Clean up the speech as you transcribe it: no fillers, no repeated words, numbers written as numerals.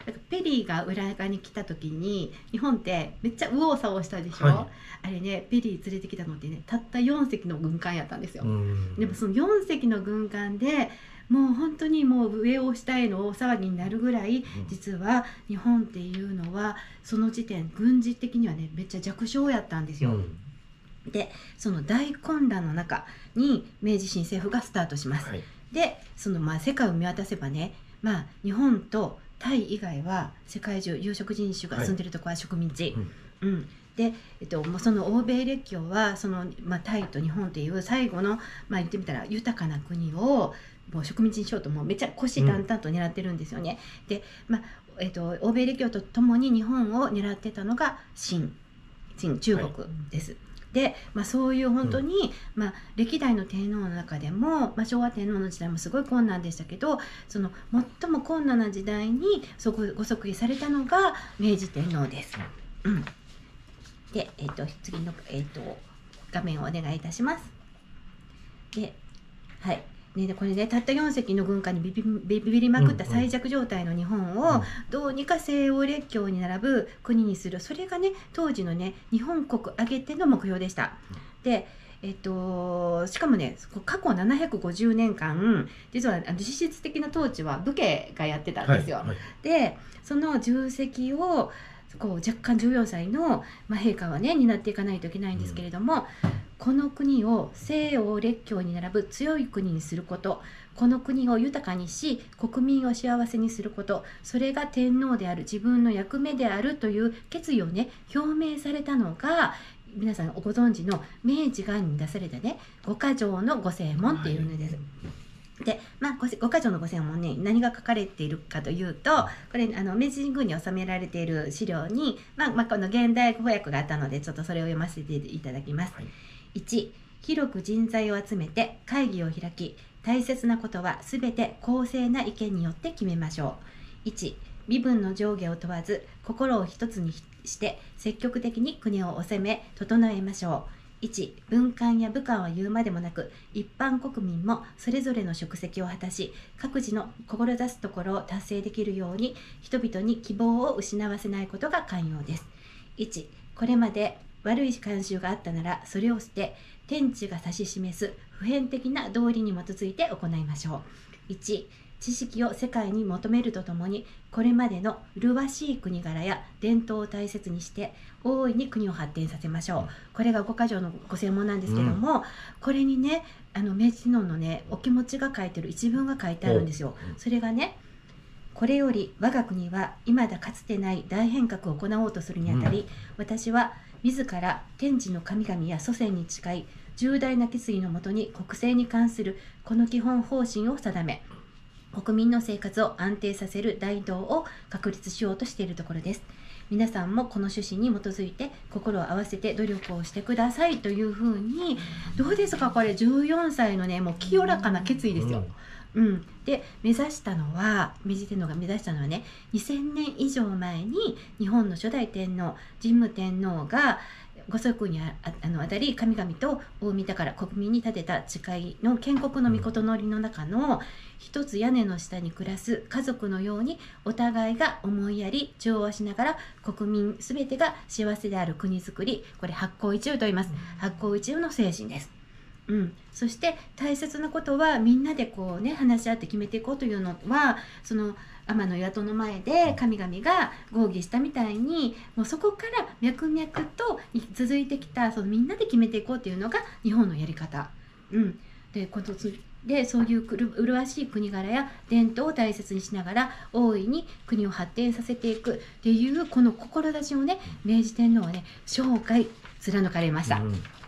だからペリーが裏側に来た時に日本ってめっちゃ右往左往したでしょ、 はい、 あれね、ペリー連れてきたのってね、たった4隻の軍艦やったんですよ。でもその4隻の軍艦でもう本当にもう上を下への大騒ぎになるぐらい、実は日本っていうのはその時点軍事的にはねめっちゃ弱小やったんですよ。でその大混乱の中に明治新政府がスタートします。でその世界を見渡せばね、日本とタイ以外は世界中有色人種が住んでるところは植民地、で、もうその欧米列強はその、タイと日本っていう最後の、言ってみたら豊かな国をもう植民地にしようともうめっちゃ虎視眈々と狙ってるんですよね。で、欧米列強とともに日本を狙ってたのが清中国です。でそういう本当に、歴代の天皇の中でも、昭和天皇の時代もすごい困難でしたけど、その最も困難な時代にご即位されたのが明治天皇です。で、次の、画面をお願いいたします。で、これね、たった4隻の軍艦にビビりまくった最弱状態の日本をどうにか西欧列強に並ぶ国にする、それがね当時のね日本国挙げての目標でした。でしかもね過去750年間実は実質的な統治は武家がやってたんですよ。でその重責を若干14歳の、陛下はね担っていかないといけないんですけれども、この国を西欧列強に並ぶ強い国にすること、この国を豊かにし国民を幸せにすること、それが天皇である自分の役目であるという決意をね表明されたのが、皆さんご存知の明治元に出されたね五箇条の御誓文っていうのです。で五箇条の御誓文ね、何が書かれているかというと、これ明治神宮に収められている資料に、この現代語訳があったのでちょっとそれを読ませていただきます。1、広く人材を集めて会議を開き、大切なことはすべて公正な意見によって決めましょう。1、身分の上下を問わず心を一つにして積極的に国を治め整えましょう。1、文官や武官は言うまでもなく一般国民もそれぞれの職責を果たし、各自の志すところを達成できるように人々に希望を失わせないことが肝要です。1、これまで悪い慣習があったならそれを捨て、天地が指し示す普遍的な道理に基づいて行いましょう。1、知識を世界に求めるとともに、これまでの麗しい国柄や伝統を大切にして大いに国を発展させましょう。これが五箇条の御誓文なんですけども、これにね明治天皇のねお気持ちが書いてる一文が書いてあるんですよ。それがね、これより我が国は未だかつてない大変革を行おうとするにあたり、私は自ら天地の神々や祖先に誓い、重大な決意のもとに国政に関するこの基本方針を定め、国民の生活を安定させる大道を確立しようとしているところです。皆さんもこの趣旨に基づいて心を合わせて努力をしてくださいというふうに、どうですかこれ14歳のねもう清らかな決意ですよ。で明治天皇が目指したのはね、2000年以上前に日本の初代天皇神武天皇がご即位にあたり神々と大御から国民に立てた誓いの建国の御事のりの中の一つ屋根の下に暮らす家族のようにお互いが思いやり調和しながら国民すべてが幸せである国づくり、これ八縞一致と言います。八縞一致の精神です。そして大切なことはみんなで話し合って決めていこうというのは、その天の岩戸の前で神々が合議したみたいに、もうそこから脈々と続いてきたそのみんなで決めていこうというのが日本のやり方。でそういう麗しい国柄や伝統を大切にしながら大いに国を発展させていくっていうこの志をね、明治天皇はね生涯貫かれました。